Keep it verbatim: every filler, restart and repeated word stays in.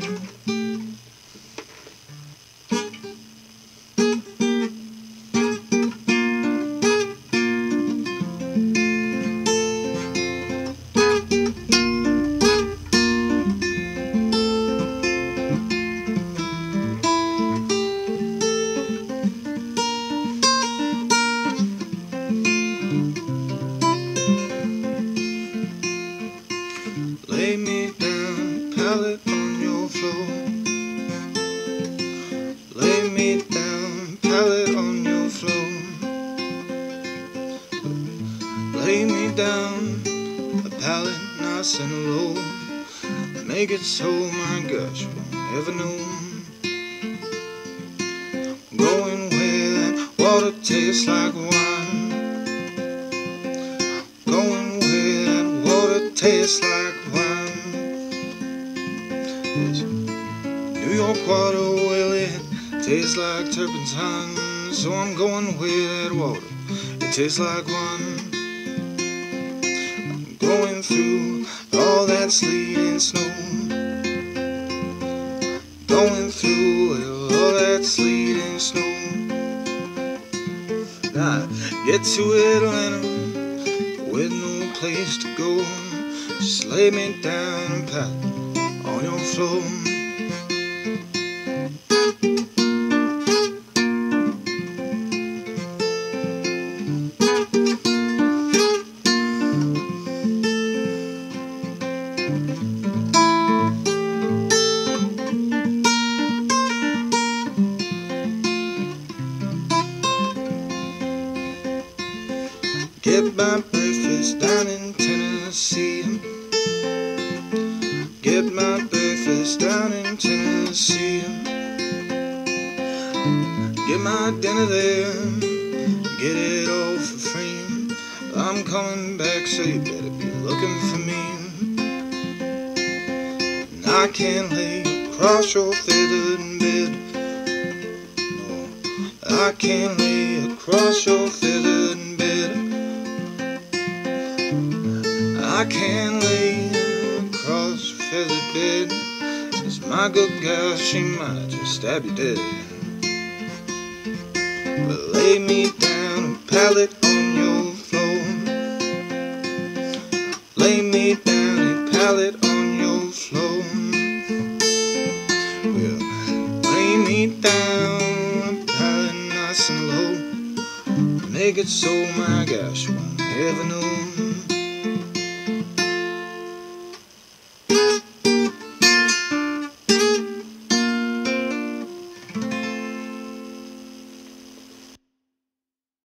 Lay me down, pallet on your floor. Lay me down, pallet on your floor. Lay me down, a pallet nice and low. Make it so, my gosh, won't ever know. Going where that water tastes like wine. Going where that water tastes like wine. New York water, well, it tastes like turpentine. So I'm going where that water, it tastes like wine. I'm going through all that sleet and snow. Going through all that sleet and snow. I get to Atlanta with no place to go. Just lay me down and pat on your floor. Get my breakfast down in Tennessee. Get my breakfast down in Tennessee. Get my dinner there. Get it all for free. I'm coming back, so you better be looking for me. And I can't lay across your feathered bed. No, I can't lay across your feathered bed. I can't lay across your feathered bed, 'cause my good girl, she might just stab you dead. But lay me down, a pallet on your floor. Lay me down, a pallet on your floor. Well, lay me down, a pallet nice and low. Make it so, my gosh, you won't ever know.